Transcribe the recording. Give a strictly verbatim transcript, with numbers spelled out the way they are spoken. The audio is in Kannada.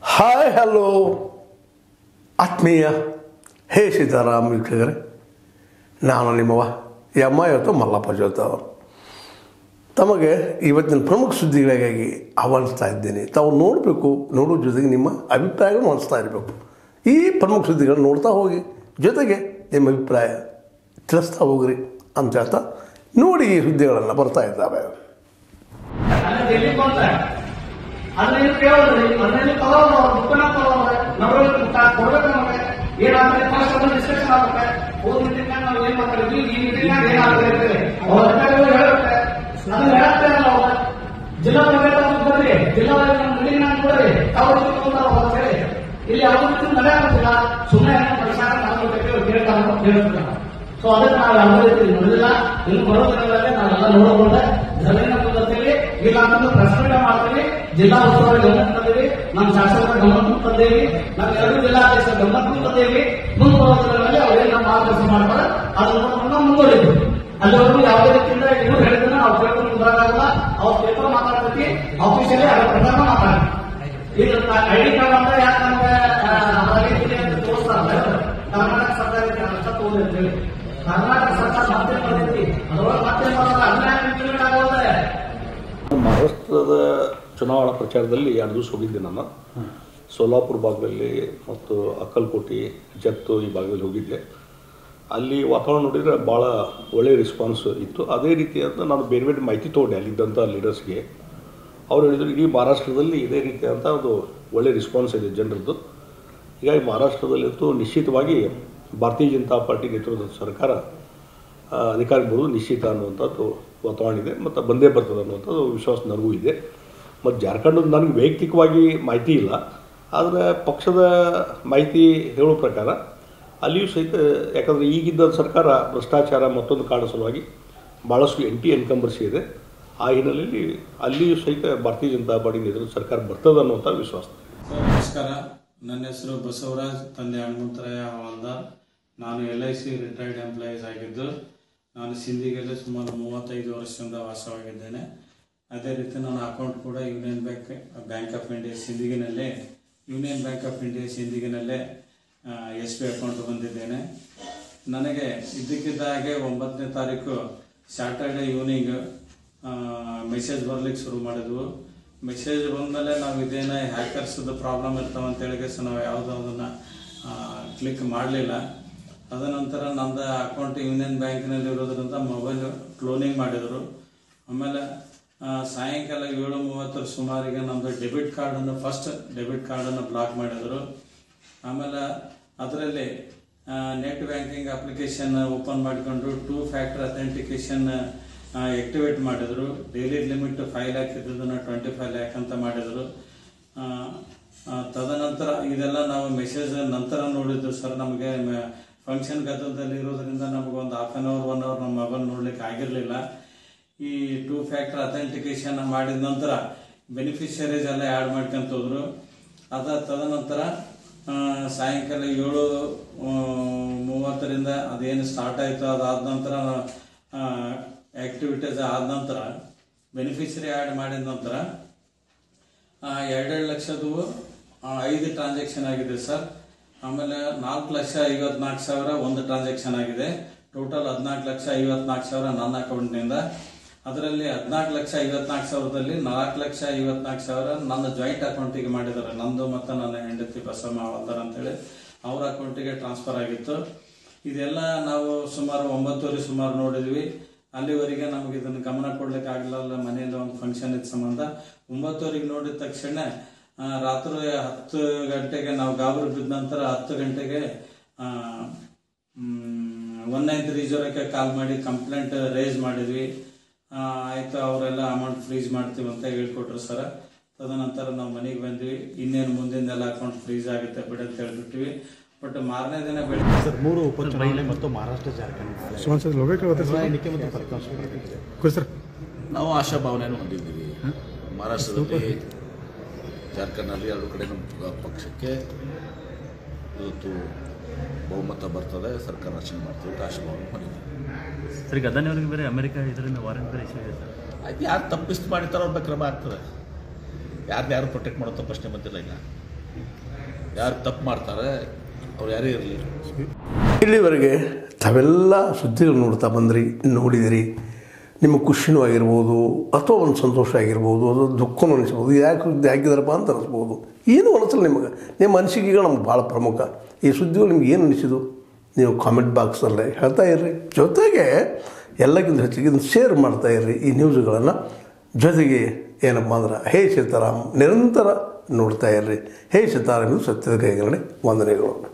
ಹಾಯ್ ಹಲೋ ಆತ್ಮೀಯ ಹೇ ಸೀತಾರಾಮ್ ವೀಕ್ಷಕರೇ, ನಾನು ನಿಮ್ಮವ ಎಮ್ಮ ಇವತ್ತು ಮಲ್ಲಪ್ಪ ಜೋತ ಅವರು ತಮಗೆ ಇವತ್ತಿನ ಪ್ರಮುಖ ಸುದ್ದಿಗಳಿಗಾಗಿ ಆಹ್ವಾನಿಸ್ತಾ ಇದ್ದೇನೆ. ತಾವು ನೋಡಬೇಕು, ನೋಡೋ ಜೊತೆಗೆ ನಿಮ್ಮ ಅಭಿಪ್ರಾಯಗಳನ್ನು ಹೊಂದಿಸ್ತಾ ಇರಬೇಕು. ಈ ಪ್ರಮುಖ ಸುದ್ದಿಗಳನ್ನು ನೋಡ್ತಾ ಹೋಗಿ, ಜೊತೆಗೆ ನಿಮ್ಮ ಅಭಿಪ್ರಾಯ ತಿಳಿಸ್ತಾ ಹೋಗ್ರಿ ಅಂತ ಹೇಳ್ತಾ ನೋಡಿ ಈ ಸುದ್ದಿಗಳನ್ನು ಬರ್ತಾ ಇದ್ದಾವೆ. ಅದನ್ನ ಕೇಳಿದ್ರಿ, ಅದನ್ನ ತಗೋರು ಬುಕ್ಕನ ತಗೋರು ನವರಲ್ಲಿ ಕೊಡ್ಬೇಕು. ನಮಗೆ ಏನಾದ್ರೆ ಫಸ್ಟ್ ಅದನ್ನ ಡಿಸ್ಕಷನ್ ಆಗುತ್ತೆ. ಹೋದ ಮೀಟಿಂಗ್ ನಾವು ಏನ್ ಮಾತಾಡಿದ್ವಿ, ಈ ಮೀಟಿಂಗ್ ಏನಾಗುತ್ತೆ ಅಂತೇಳಿ ಅವ್ರ ಅಧಿಕಾರಿಗಳು ಹೇಳುತ್ತೆ. ಅದನ್ನ ಹೇಳುತ್ತೆ ಅಲ್ಲ, ಅವ್ರ ಜಿಲ್ಲಾ ಪಂಚಾಯತ್ ಬರ್ರಿ, ಜಿಲ್ಲಾ ಮೀಟಿಂಗ್ ನಾನು ಕೊಡ್ರಿ, ಅವ್ರು ಅಂತೇಳಿ ಇಲ್ಲಿ ಯಾವ ರೀತಿ ನಡೆಯಾಗುತ್ತಿಲ್ಲ. ಸುಮ್ಮನೆ ಪರಿಸರ ಕೇಳ್ತಾರೆ ಕೇಳುತ್ತಿಲ್ಲ. ಸೊ ಅದಕ್ಕೆ ನಾವು ಯಾವುದೇ ರೀತಿ ನೋಡಿಲ್ಲ. ಇನ್ನು ಬರೋ ದಿನಗಳಲ್ಲಿ ನಾವೆಲ್ಲ ನೋಡಬಹುದು. ಜಮೀನ ಪದ್ಧತಿಯಲ್ಲಿ ಇಲ್ಲ ಅಂತಂದ್ರೆ ಪ್ರಶ್ನೆ ಮಾಡ್ತೀವಿ. ಜಿಲ್ಲಾ ಉಸ್ತುವಾರಿ ಗಮನಕ್ಕೆ ತಂದೇವಿ, ನಮ್ಮ ಶಾಸಕರ ಗಮನಕ್ಕೂ ತಂದೇವಿ, ನಮ್ಮ ಎರಡು ಜಿಲ್ಲಾಧೀಶರ ಗಮನಕ್ಕೂ ತಂದೇವಿ. ಮುಂದೆ ಬರೋ ದಿನಗಳಲ್ಲಿ ಅವರೇನು ನಮ್ಮ ಮಾರ್ಗದರ್ಶನ ಮಾಡ್ತಾರೆ ಅದನ್ನ ಮುಂದುವರಿದ್ವಿ. ಅಲ್ಲಿವರೆಗೂ ಯಾವುದೇ ರೀತಿಯಿಂದ ಇವರು ಹೇಳಿದ್ರೆ ನಾವು ಕೇಳ್ಕೊಂಡು ಮುಂದಾಗಲ್ಲ. ಅವ್ರ ಪೇಪರ್ ಮಾತಾಡ್ತೀವಿ, ಆಫೀಸಲ್ಲಿ ಅದರ ಪ್ರಕಾರ ಮಾತಾಡ್ತೀವಿ. ಈಗ ಐಡಿ ಕಾರ್ಡ್ ಅಂದ್ರೆ ಯಾಕೆ ನಮಗೆ ಅಂತ ತೋರಿಸ್ತಾರೆ, ಕರ್ನಾಟಕ ಸರ್ಕಾರ ಅಷ್ಟ ತೋರಿಸಿ ಕರ್ನಾಟಕ ಸರ್ಕಾರ ಮತ್ತೆ ಬರ್ತೈತಿ, ಅದರೊಳಗೆ ಮತ್ತೆ ಆಗೋದ್ರೆ. ಮಹಾರಾಷ್ಟ್ರದ ಚುನಾವಣಾ ಪ್ರಚಾರದಲ್ಲಿ ಎರಡು ದಿವಸ ಹೋಗಿದ್ದೆ ನಾನು. ಸೋಲಾಪುರ ಭಾಗದಲ್ಲಿ ಮತ್ತು ಅಕ್ಕಲಕೋಟೆ, ಜತ್ತು ಈ ಭಾಗದಲ್ಲಿ ಹೋಗಿದ್ದೆ. ಅಲ್ಲಿ ವಾತಾವರಣ ನೋಡಿದರೆ ಭಾಳ ಒಳ್ಳೆಯ ರೆಸ್ಪಾನ್ಸ್ ಇತ್ತು. ಅದೇ ರೀತಿಯಾದ ನಾನು ಬೇರೆ ಬೇರೆ ಮಾಹಿತಿ ತೊಗೊಂಡೆ ಅಲ್ಲಿದ್ದಂಥ ಲೀಡರ್ಸ್ಗೆ. ಅವ್ರು ಹೇಳಿದರು ಇಡೀ ಮಹಾರಾಷ್ಟ್ರದಲ್ಲಿ ಇದೇ ರೀತಿಯಾದಂಥ ಒಂದು ಒಳ್ಳೆಯ ರೆಸ್ಪಾನ್ಸ್ ಇದೆ ಜನರದ್ದು. ಹೀಗಾಗಿ ಮಹಾರಾಷ್ಟ್ರದಲ್ಲಂತೂ ನಿಶ್ಚಿತವಾಗಿ ಭಾರತೀಯ ಜನತಾ ಪಾರ್ಟಿ ನೇತೃತ್ವದ ಸರ್ಕಾರ ಅಧಿಕಾರಕ್ಕೆ ಬರೋದು ನಿಶ್ಚಿತ ಅನ್ನುವಂಥದ್ದು ವಾತಾವರಣ ಇದೆ ಮತ್ತು ಬಂದೇ ಬರ್ತದೆ ಅನ್ನುವಂಥದ್ದು ವಿಶ್ವಾಸ ನನಗೂ ಇದೆ. ಮತ್ತು ಜಾರ್ಖಂಡದ ನನಗೆ ವೈಯಕ್ತಿಕವಾಗಿ ಮಾಹಿತಿ ಇಲ್ಲ, ಆದರೆ ಪಕ್ಷದ ಮಾಹಿತಿ ಹೇಳೋ ಪ್ರಕಾರ ಅಲ್ಲಿಯೂ ಸಹಿತ, ಯಾಕಂದರೆ ಈಗಿದ್ದ ಸರ್ಕಾರ ಭ್ರಷ್ಟಾಚಾರ ಮತ್ತೊಂದು ಕಾರಣ ಸಲುವಾಗಿ ಭಾಳಷ್ಟು ಎಂಟಿ ಎನ್ಕಂಬರ್ಸಿ ಇದೆ. ಆ ಹಿನ್ನೆಲೆಯಲ್ಲಿ ಅಲ್ಲಿಯೂ ಸಹಿತ ಭಾರತೀಯ ಜನತಾ ಪಾರ್ಟಿ ನೇತೃತ್ವದ ಸರ್ಕಾರ ಬರ್ತದೆ ಅನ್ನುವಂಥ ವಿಶ್ವಾಸ. ನಮಸ್ಕಾರ, ನನ್ನ ಹೆಸರು ಬಸವರಾಜ್, ತಂದೆ ಹನುಮಂತರಾಯ ಹವಾಲ್ದಾರ್. ನಾನು L I C retired employees ಆಗಿದ್ದು, ನಾನು ಸಿಂಧಿಗೆಲ್ಲ ಸುಮಾರು ಮೂವತ್ತೈದು ವರ್ಷದಿಂದ ವಾಸವಾಗಿದ್ದೇನೆ. ಅದೇ ರೀತಿ ನನ್ನ ಅಕೌಂಟ್ ಕೂಡ union bank bank of India ಸಿಂಧಿಗಿನಲ್ಲೇ ಯೂನಿಯನ್ ಬ್ಯಾಂಕ್ ಆಫ್ ಇಂಡಿಯಾ ಸಿಂಧಿಗಿನಲ್ಲೇ ಎಸ್ ಬಿ ಅಕೌಂಟ್ ಹೊಂದಿದ್ದೇನೆ. ನನಗೆ ಇದ್ದಕ್ಕಿದ್ದ ಹಾಗೆ ಒಂಬತ್ತನೇ ತಾರೀಕು ಸ್ಯಾಟರ್ಡೆ ಈವ್ನಿಂಗ್ ಮೆಸೇಜ್ ಬರ್ಲಿಕ್ಕೆ ಶುರು ಮಾಡಿದ್ವು. ಮೆಸೇಜ್ ಬಂದಮೇಲೆ ನಾವು ಇದೇನೇ ಹ್ಯಾಕರ್ಸ್ದು ಪ್ರಾಬ್ಲಮ್ ಇರ್ತಾವಂತೇಳಿ ಸೊ ನಾವು ಯಾವುದೋ ಅದನ್ನು ಕ್ಲಿಕ್ ಮಾಡಲಿಲ್ಲ. ಅದ ನಂತರ ನಮ್ಮದು ಅಕೌಂಟ್ ಯೂನಿಯನ್ ಬ್ಯಾಂಕಿನಲ್ಲಿ ಇರೋದ್ರಿಂದ ಮೊಬೈಲ್ ಕ್ಲೋನಿಂಗ್ ಮಾಡಿದರು. ಆಮೇಲೆ ಸಾಯಂಕಾಲ ಏಳು ಮೂವತ್ತರ ಸುಮಾರಿಗೆ ನಮ್ಮದು ಡೆಬಿಟ್ ಕಾರ್ಡನ್ನು ಫಸ್ಟ್ ಡೆಬಿಟ್ ಕಾರ್ಡನ್ನು ಬ್ಲಾಕ್ ಮಾಡಿದರು. ಆಮೇಲೆ ಅದರಲ್ಲಿ ನೆಟ್ ಬ್ಯಾಂಕಿಂಗ್ ಅಪ್ಲಿಕೇಶನ್ ಓಪನ್ ಮಾಡಿಕೊಂಡು ಟೂ ಫ್ಯಾಕ್ಟರ್ ಅಥೆಂಟಿಕೇಶನ್ ಆಕ್ಟಿವೇಟ್ ಮಾಡಿದರು. ಡೈಲಿ ಲಿಮಿಟ್ ಫೈವ್ ಲ್ಯಾಕ್ ಇದ್ದದನ್ನು ಟ್ವೆಂಟಿ ಫೈವ್ ಲ್ಯಾಕ್ ಅಂತ ಮಾಡಿದರು. ತದನಂತರ ಇದೆಲ್ಲ ನಾವು ಮೆಸೇಜ್ ನಂತರ ನೋಡಿದ್ದು ಸರ್. ನಮಗೆ ಫಂಕ್ಷನ್ ಗದ್ದಲದಲ್ಲಿ ಇರೋದ್ರಿಂದ ನಮಗೆ ಒಂದು half an hour one hour ನಮ್ಮ ಮೊಬೈಲ್ ನೋಡ್ಲಿಕ್ಕೆ ಆಗಿರಲಿಲ್ಲ. ಈ ಟೂ ಫ್ಯಾಕ್ಟರ್ ಅಥೆಂಟಿಕೇಶನ್ ಮಾಡಿದ ನಂತರ ಬೆನಿಫಿಷರೀಸ್ ಎಲ್ಲ ಆ್ಯಡ್ ಮಾಡ್ಕೊಂತ ಹೋದ್ರು. ಅದ ತದನಂತರ ಸಾಯಂಕಾಲ ಏಳು ಮೂವತ್ತರಿಂದ ಅದೇನು ಸ್ಟಾರ್ಟ್ ಆಯಿತು, ಅದಾದ ನಂತರ ಆಕ್ಟಿವಿಟೀಸ್ ಆದ ನಂತರ ಬೆನಿಫಿಷರಿ ಆ್ಯಡ್ ಮಾಡಿದ ನಂತರ ಎರಡೆರಡು ಲಕ್ಷದು ಐದು ಟ್ರಾನ್ಸಾಕ್ಷನ್ ಆಗಿದೆ ಸರ್. ಆಮೇಲೆ ನಾಲ್ಕು ಲಕ್ಷ ಐವತ್ನಾಲ್ಕು ಸಾವಿರ ಒಂದು ಟ್ರಾನ್ಸಾಕ್ಷನ್ ಆಗಿದೆ. ಟೋಟಲ್ ಹದಿನಾಲ್ಕು ಲಕ್ಷ ಐವತ್ನಾಲ್ಕು ಸಾವಿರ ನನ್ನ ಅಕೌಂಟ್ನಿಂದ. ಅದರಲ್ಲಿ ಹದಿನಾಲ್ಕು ಲಕ್ಷ ಐವತ್ನಾಲ್ಕು ಸಾವಿರದಲ್ಲಿ ನಾಲ್ಕು ಲಕ್ಷ ಐವತ್ನಾಲ್ಕು ಸಾವಿರ ನನ್ನ ಜಾಯಿಂಟ್ ಅಕೌಂಟಿಗೆ ಮಾಡಿದ್ದಾರೆ. ನಂದು ಮತ್ತು ನನ್ನ ಹೆಂಡತಿ ಬಸಮ್ಮ ಹವಾಲ್ದಾರ್ ಅಂತೇಳಿ ಅವ್ರ ಅಕೌಂಟಿಗೆ ಟ್ರಾನ್ಸ್ಫರ್ ಆಗಿತ್ತು. ಇದೆಲ್ಲ ನಾವು ಸುಮಾರು ಒಂಬತ್ತುವರೆ ಸುಮಾರು ನೋಡಿದ್ವಿ. ಅಲ್ಲಿವರೆಗೆ ನಮಗೆ ಇದನ್ನು ಗಮನ ಕೊಡ್ಲಿಕ್ಕೆ ಆಗಲಿಲ್ಲ, ಮನೆಯಲ್ಲಿ ಒಂದು ಫಂಕ್ಷನ್ ಇದ್ದ ಸಂಬಂಧ. ಒಂಬತ್ತುವರೆಗೆ ನೋಡಿದ ತಕ್ಷಣ ರಾತ್ರಿ ಹತ್ತು ಗಂಟೆಗೆ ನಾವು ಗಾಬರಿ ಬಿದ್ದ ನಂತರ ಹತ್ತು ಗಂಟೆಗೆ ಒನ್ ನೈನ್ ತ್ರೀ ಜೀರೋಕ್ಕೆ ಕಾಲ್ ಮಾಡಿ ಕಂಪ್ಲೇಂಟ್ ರೇಸ್ ಮಾಡಿದ್ವಿ. ಆಯಿತು, ಅವರೆಲ್ಲ ಅಮೌಂಟ್ ಫ್ರೀಸ್ ಮಾಡ್ತೀವಿ ಅಂತ ಹೇಳ್ಕೊಟ್ರು ಸರ್. ತದನಂತರ ನಾವು ಮನೆಗೆ ಬಂದ್ವಿ. ಇನ್ನೇನು ಮುಂದಿಂದೆಲ್ಲ ಅಕೌಂಟ್ ಫ್ರೀಸ್ ಆಗುತ್ತೆ ಬಿಡಿ ಅಂತ ಹೇಳ್ಬಿಟ್ವಿ. ಬಟ್ ಮಾರನೇ ದಿನ ಬೆಳಿಗ್ಗೆ ಸರ್ ಮೂರು ಉಪಚುನಾವಣೆ ಮತ್ತು ಮಹಾರಾಷ್ಟ್ರ ಜಾರ್ಖಂಡ್ ಸರ್ ನಾವು ಆಶಾಭಾವನೆಯನ್ನು ಹೊಂದಿದ್ದೀವಿ. ಮಹಾರಾಷ್ಟ್ರದಲ್ಲಿ ಜಾರ್ಖಂಡ್ನಲ್ಲಿ ಎರಡು ಕಡೆ ನಮ್ಮ ಪಕ್ಷಕ್ಕೆ ಇವತ್ತು ಬಹುಮತ ಬರ್ತದೆ, ಸರ್ಕಾರ ರಚನೆ ಮಾಡ್ತೀವಿ ಆಶಾಭಾವನೆ ಹೊಂದಿದ್ದೀವಿ. ಸರ್ ಈಗ ಅದಾನಿಯವ್ರಿಗೆ ಬೇರೆ ಅಮೆರಿಕ ಇದರಿಂದ ವಾರಂಟ್ ಬೇರೆ ಇಶ್ಯೂ ಇದೆ ಸರ್. ಆಯ್ತು, ಯಾರು ತಪ್ಪಿಸ್ತು ಮಾಡಿತಾರೋ ಅವ್ರ ಕ್ರಮ ಆಗ್ತದೆ. ಯಾರು ಯಾರು ಪ್ರೊಟೆಕ್ಟ್ ಮಾಡೋಂಥ ಪ್ರಶ್ನೆ ಬಂದಿಲ್ಲ. ಈಗ ಯಾರು ತಪ್ಪು ಮಾಡ್ತಾರೆ ಅವ್ರು ಯಾರೇ ಇರಲಿ. ಇಲ್ಲಿವರೆಗೆ ತಾವೆಲ್ಲ ಸುದ್ದಿಗಳು ನೋಡ್ತಾ ಬಂದ್ರಿ, ನೋಡಿದಿರಿ. ನಿಮಗೆ ಖುಷಿನೂ ಆಗಿರ್ಬೋದು, ಅಥವಾ ಒಂದು ಸಂತೋಷ ಆಗಿರ್ಬೋದು, ಅದು ದುಃಖನೂ ಅನಿಸ್ಬೋದು. ಯಾಕೆ ಸುದ್ದಿ ಹಾಕಿದಾರಪ್ಪ ಅಂತ ಅನಿಸ್ಬೋದು. ಏನು ಅನಿಸಲ್ಲ ನಿಮಗೆ, ನಿಮ್ಮ ಅನಿಸಿಕೆಗಳು ನಮ್ಗೆ ಭಾಳ ಪ್ರಮುಖ. ಈ ಸುದ್ದಿಗಳು ನಿಮ್ಗೆ ಏನು ಅನಿಸಿದು ನೀವು ಕಾಮೆಂಟ್ ಬಾಕ್ಸಲ್ಲೇ ಹೇಳ್ತಾ ಇರ್ರಿ. ಜೊತೆಗೆ ಎಲ್ಲಕ್ಕಿಂತ ಹೆಚ್ಚಿಗೆ ಇದನ್ನು ಶೇರ್ ಮಾಡ್ತಾ ಇರ್ರಿ ಈ ನ್ಯೂಸ್ಗಳನ್ನು. ಜೊತೆಗೆ ಏನಪ್ಪ ಅಂದ್ರೆ ಹೇ ಸೀತಾರಾಮ್ ನಿರಂತರ ನೋಡ್ತಾ ಇರ್ರಿ. ಹೇ ಸೀತಾರಾಮ್ ಇದು ಸತ್ಯದ ಕೈಗಡೆ ವಂದನೆಗಳು.